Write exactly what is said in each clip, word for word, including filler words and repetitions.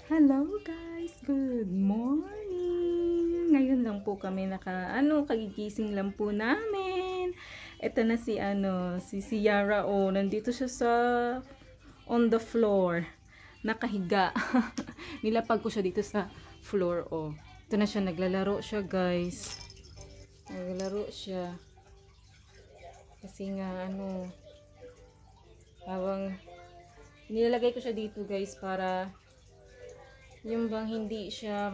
Hello guys, good morning. Ngayon lang po kami naka ano kagigising lang po namin. Ito na si ano, si Ciara oh, nandito siya sa on the floor. Nakahiga. Nilapag ko siya dito sa floor oh. Ito na siya, naglalaro siya guys. Naglalaro siya. Kasi nga ano, habang nilalagay ko siya dito guys para yung bang hindi siya,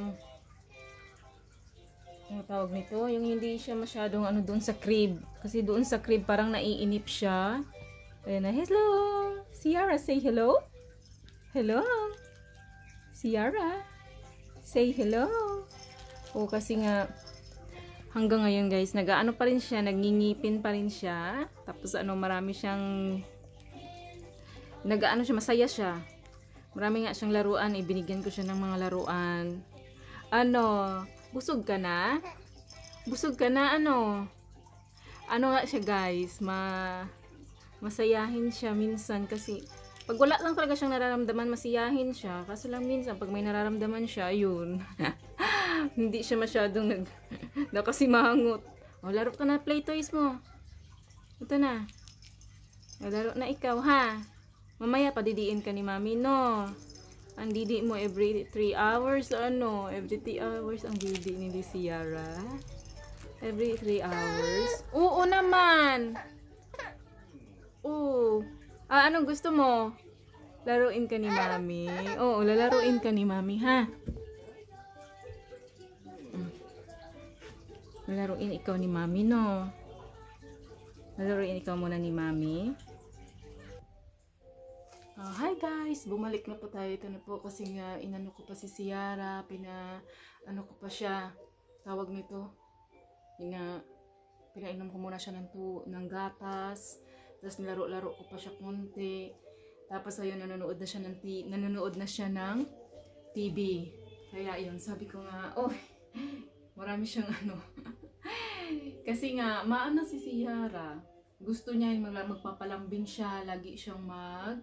ano tawag nito, yung hindi siya masyadong ano doon sa crib, kasi doon sa crib parang naiinip siya. Ayan na, hello Ciara, say hello. Hello Ciara, say hello. O kasi nga hanggang ngayon guys, nag-ano pa rin siya, nagngingipin pa rin siya, tapos ano, marami siyang nag-ano siya, masaya siya. Marami nga siyang laruan, ibinigyan ko siya ng mga laruan. Ano, busog ka na? Busog ka na ano? Ano nga siya guys, ma masayahin siya minsan kasi pag wala lang talaga siyang nararamdaman, masiyahin siya. Kasi lang minsan pag may nararamdaman siya, yun. Hindi siya masyadong nag nakasimangot. O, laro ka na, play toys mo. Ito na. O, laro na ikaw ha. Mamaya padidiin ka ni mami, no? Ang didi mo every three hours, ano? Every three hours ang didi ni Ciara. Every three hours. Oo naman! Oo. Ah, anong gusto mo? Laruin ka ni mami. Oo, lalaruin ka ni mami, ha? Lalaruin ikaw ni mami, no? Lalaruin ikaw muna ni mami. Uh, hi guys! Bumalik na po tayo. Ito na po kasi nga inano ko pa si Ciara. Pina, ano ko pa siya. Tawag nito. Pina, pinainom ko muna siya ng, tu, ng gatas. Tapos nilaro-laro ko pa siya konti. Tapos ayun, nanonood na siya ng, nanonood na siya ng T V. Kaya yun, sabi ko nga, oh, marami siyang ano. Kasi nga, maano si Ciara. Gusto niya yung magpapalambing siya. Lagi siyang mag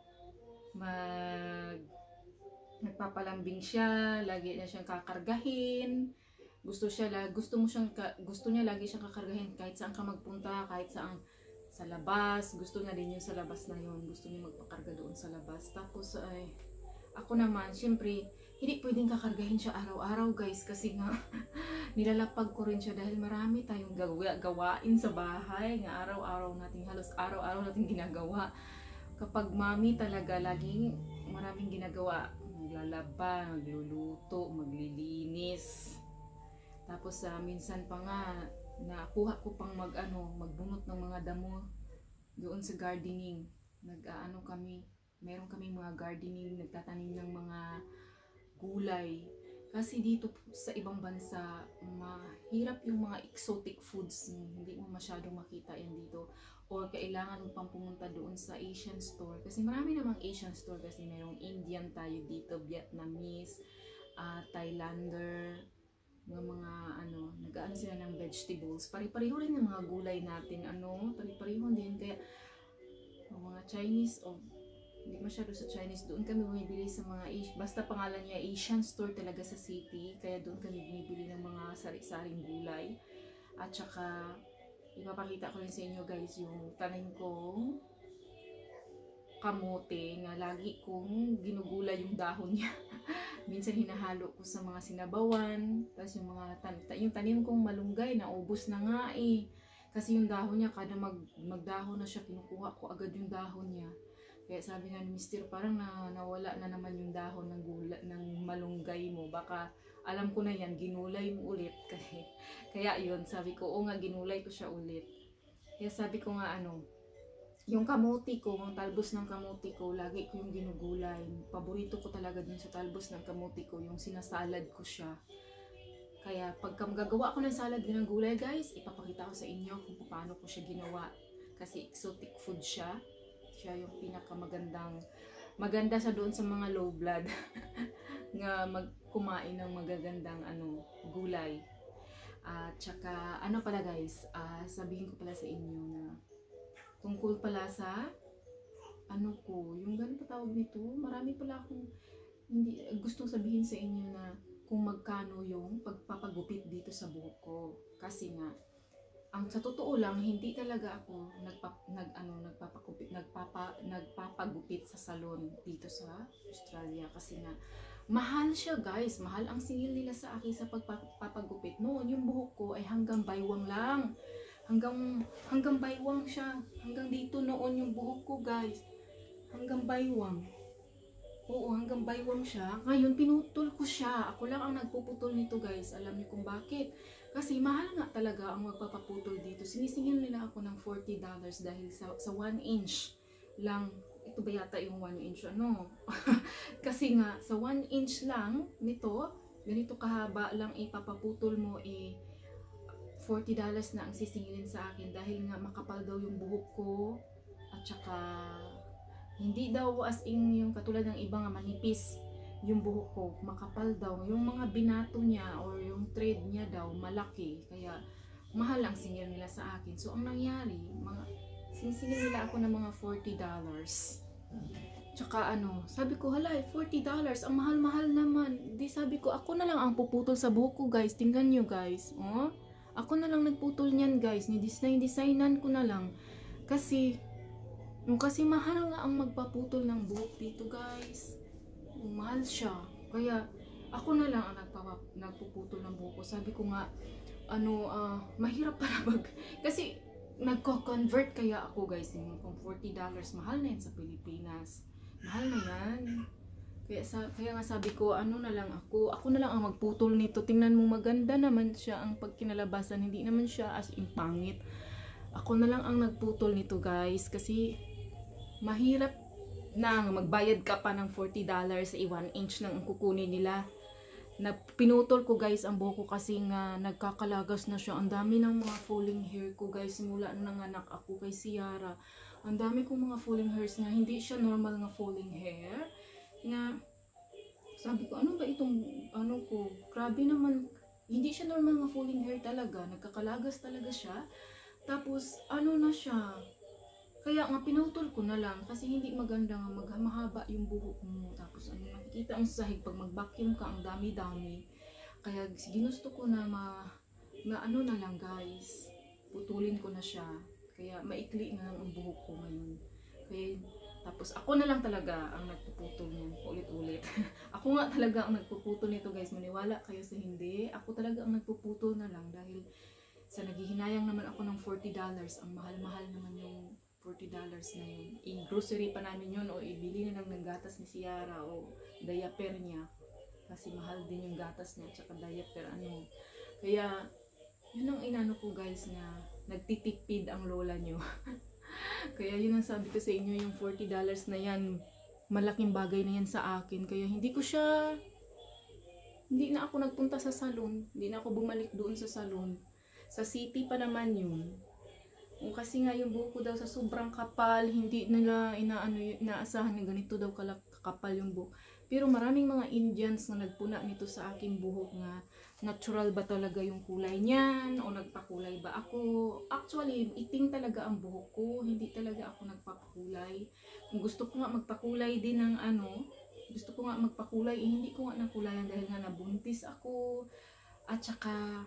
mag nagpapalambing siya, lagi na siyang kakargahin. Gusto siya, gusto mo siyang gusto niya lagi siyang kakargahin kahit saan ka magpunta, kahit saan sa labas. Gusto niya din yung sa labas na yun. Gusto niya magpakarga doon sa labas. Tapos ay ako naman, syempre, hindi pwedeng kakargahin siya araw-araw guys kasi nga nilalapag ko rin siya dahil marami tayong gawa, gawain sa bahay nga araw-araw natin, halos araw-araw natin ginagawa. Kapag mami talaga, laging maraming ginagawa. Maglalaba, magluluto, maglilinis. Tapos uh, minsan pa nga, nakuha ko pang mag, ano, magbunot ng mga damo doon sa gardening. Nag-ano uh, kami, meron kami mga gardening, nagtatanim ng mga gulay. Kasi dito sa ibang bansa, mahirap yung mga exotic foods. Hindi mo masyadong makita yan dito. Or kailangan mo pang pumunta doon sa Asian store. Kasi marami namang Asian store kasi mayroong Indian tayo dito, Vietnamese, uh, Thailander, mga mga ano, nag-aano sila ng vegetables. Pari-pariho rin yung mga gulay natin, ano, pari-pariho din. Kaya mga Chinese o hindi masyado sa Chinese, doon kami bumibili sa mga, basta pangalan niya Asian store talaga sa city, kaya doon kami bumibili ng mga sari-saring gulay. At saka ipapakita ko rin sa inyo guys yung tanim kong kamote na lagi kong ginugulay yung dahon niya. Minsan hinahalo ko sa mga sinabawan, tapos yung mga tan yung tanim kong malunggay na ubos na nga eh. Kasi yung dahon niya, kada mag magdahon na siya, kinukuha ko agad yung dahon niya. Kaya sabi nga ni Mister, parang na, nawala na naman yung dahon ng, gula, ng malunggay mo. Baka alam ko na yan, ginulay mo ulit. Kaya, kaya yun, sabi ko, o nga, ginulay ko siya ulit. Kaya sabi ko nga, ano, yung kamuti ko, yung talbos ng kamuti ko, lagi ko yung ginugulay. Paborito ko talaga dun sa talbos ng kamuti ko, yung sinasalad ko siya. Kaya pagka magagawa ko ng salad ng gulay guys, ipapakita ko sa inyo kung paano ko siya ginawa. Kasi exotic food siya. Siya yung pinakamagandang, maganda sa doon sa mga low blood nga magkumain ng magagandang ano, gulay. At uh, saka ano pala guys, uh, sabihin ko pala sa inyo na tungkol pala sa ano ko, yung ganun pa tawag nito, marami pala akong hindi, gustong sabihin sa inyo na kung magkano yung pagpapagupit dito sa buhok ko. Kasi nga, ang sa totoo lang, hindi talaga ako nagpa, nag, ano, nagpapagupit, nagpapa, nagpapagupit sa salon dito sa Australia. Kasi nga, mahal siya guys. Mahal ang singil nila sa akin sa pagpapagupit. Noon, yung buhok ko ay hanggang baywang lang. Hanggang, hanggang baywang siya. Hanggang dito noon yung buhok ko guys. Hanggang baywang. Oo, hanggang baywang siya. Ngayon, pinutol ko siya. Ako lang ang nagpuputol nito guys. Alam niyo kung bakit? Kasi mahal nga talaga ang magpapaputol dito. Sinisingil nila ako ng forty dollars dahil sa, sa one inch lang. Ito ba yata yung one inch? Ano? Kasi nga, sa one inch lang nito, ganito kahaba lang ipapaputol mo eh, forty dollars na ang sisingilin sa akin dahil nga makapal daw yung buhok ko at saka hindi daw as in yung katulad ng iba nga manipis yung buhok ko, makapal daw. Yung mga binato niya or yung thread niya daw malaki, kaya mahal ang singil nila sa akin. So ang nangyari, mga sinisingil nila ako ng mga forty dollars. Tsaka ano, sabi ko hala, forty dollars, ang mahal-mahal naman. Di sabi ko, ako na lang ang puputol sa buhok ko guys. Tingnan nyo guys, oh. Ako na lang nagputol niyan guys, ni-design-designan ko na lang. Kasi No, kasi mahal nga ang magpaputol ng buhok dito guys. Mahal siya. Kaya ako na lang ang nagpapa, nagpuputol ng buhok ko. Sabi ko nga, ano, uh, mahirap para mag... Kasi nagko-convert kaya ako guys. Yung forty dollars, mahal na yan sa Pilipinas. Mahal na yan. Kaya, sa, kaya nga sabi ko, ano na lang ako. Ako na lang ang magputol nito. Tingnan mo, maganda naman siya ang pagkinalabasan. Hindi naman siya as in pangit. Ako na lang ang nagputol nito guys. Kasi mahirap na magbayad ka pa ng forty dollars sa one inch lang ang kukunin nila. Na pinutol ko guys ang buhok ko kasi nga nagkakalagas na siya. Ang dami ng mga falling hair ko guys simula nung nanganak ako kay Ciara. Ang dami kong mga falling hairs nga. Hindi siya normal nga falling hair. Nga sabi ko, ano ba itong ano ko? Grabe naman. Hindi siya normal nga falling hair talaga. Nagkakalagas talaga siya. Tapos ano na siya? Kaya nga pinutol ko na lang kasi hindi maganda nga magmahaba yung buhok mo. Tapos ano, nakikita ang sahig pag mag-vacuum ka, ang dami-dami. Kaya ginusto ko na ma, na ano na lang guys, putulin ko na siya. Kaya maikli na lang ang buhok ko ngayon. Kaya tapos ako na lang talaga ang nagpuputol niyan, ulit-ulit. Ako nga talaga ang nagpuputol nito guys, maniwala kayo sa hindi. Ako talaga ang nagpuputol na lang dahil sa naghihinayang naman ako ng forty dollars. Ang mahal-mahal naman yung forty dollars na yun. I-grocery pa namin yun o ibili na lang ng gatas ni Ciara o diaper niya. Kasi mahal din yung gatas niya tsaka diaper ano. Kaya yun ang inano ko guys na nagtitipid ang lola nyo. Kaya yun ang sabi ko sa inyo, yung forty dollars na yan, malaking bagay na yan sa akin. Kaya hindi ko siya, hindi na ako nagpunta sa salon. Hindi na ako bumalik doon sa salon. Sa city pa naman yun. Kasi nga yung buhok ko daw sa sobrang kapal, hindi nila inaano, inaasahan na ganito daw kakapal yung buhok. Pero maraming mga Indians na nagpuna nito sa aking buhok nga, natural ba talaga yung kulay niyan o nagpakulay ba ako? Actually, itim talaga ang buhok ko, hindi talaga ako nagpapakulay. Kung gusto ko nga magpakulay din ng ano, gusto ko nga magpakulay, eh, hindi ko nga nakulayan dahil nga nabuntis ako. At saka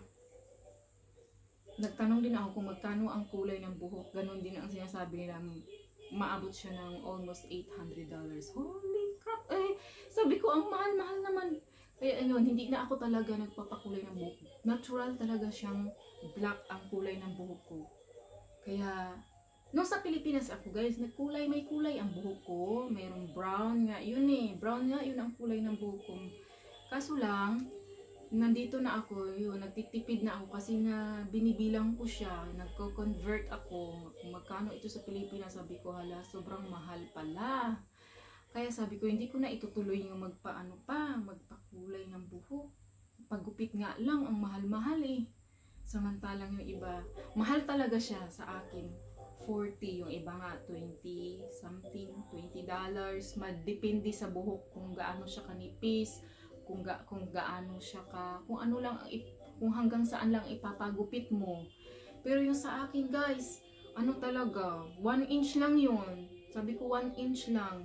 nagtanong din ako kung magkano ang kulay ng buhok. Ganon din ang sinasabi nila, maabot siya ng almost eight hundred dollars. Holy crap! Eh, sabi ko, ang mahal-mahal naman. Kaya ayun, hindi na ako talaga nagpapakulay ng buhok. Natural talaga siyang black ang kulay ng buhok ko. Kaya, nung sa Pilipinas ako guys, nagkulay, may kulay ang buhok ko. Mayroong brown nga, yun eh. Brown nga, yun ang kulay ng buhok ko. Kaso lang, nandito na ako, yun, nagtitipid na ako kasi na binibilang ko siya, nagko-convert ako. Kung magkano ito sa Pilipinas, sabi ko, hala, sobrang mahal pala. Kaya sabi ko, hindi ko na itutuloy yung magpaano pa, magpakulay ng buhok. Paggupit nga lang, ang mahal-mahal eh. Samantalang yung iba, mahal talaga siya sa akin. forty, yung iba nga twenty something, twenty dollars. Madepende sa buhok kung gaano siya kanipis, kung ga kung gaano siya ka, kung ano lang kung hanggang saan lang ipapagupit mo. Pero yung sa akin guys, ano talaga, one inch lang yun. Sabi ko one inch lang.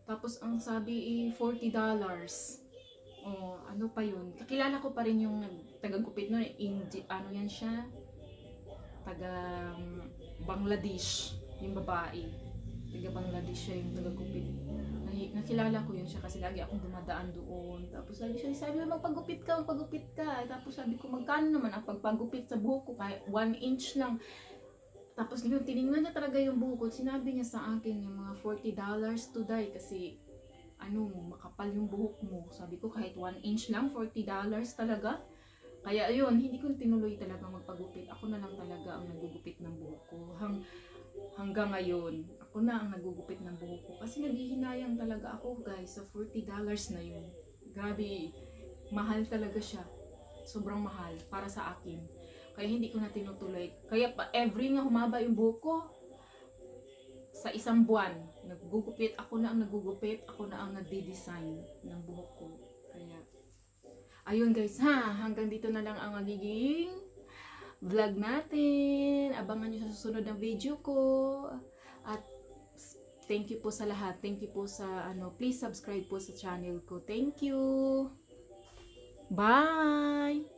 Tapos ang sabi eh, forty dollars. Oh, ano pa yun? Kakilala ko pa rin yung taga-gupit nun. Indi, ano yan siya? Taga um, Bangladesh. Yung babae. Taga Bangladesh siya yung taga-gupit. Nakilala ko yun siya kasi lagi akong dumadaan doon. Tapos sabi siya, sabi mo magpagupit ka, magpagupit ka. Tapos sabi ko, magkano naman ang pagpagupit sa buhok ko? Kahit one inch lang. Tapos yung tinignan niya talaga yung buhok ko. Sinabi niya sa akin yung mga forty dollars to die kasi ano, makapal yung buhok mo. Sabi ko kahit one inch lang, forty dollars talaga. Kaya ayun, hindi ko tinuloy talaga magpagupit. Ako na lang talaga ang nagugupit ng buhok ko. Hang, hanggang ngayon, ako na ang nagugupit ng buhok ko. Kasi naghihinayang talaga ako guys sa forty dollars na yun. Grabe, mahal talaga siya. Sobrang mahal para sa akin. Kaya hindi ko na tinutuloy. Kaya pa every nga humaba yung buhok ko, sa isang buwan, naggugupit, ako na ang naggugupit, ako na ang nagde-design ng buhok ko. Kaya, ayun guys ha, hanggang dito na lang ang magiging vlog natin. Abangan nyo sa susunod ng video ko. At thank you po sa lahat. Thank you po sa, ano, please subscribe po sa channel ko. Thank you. Bye!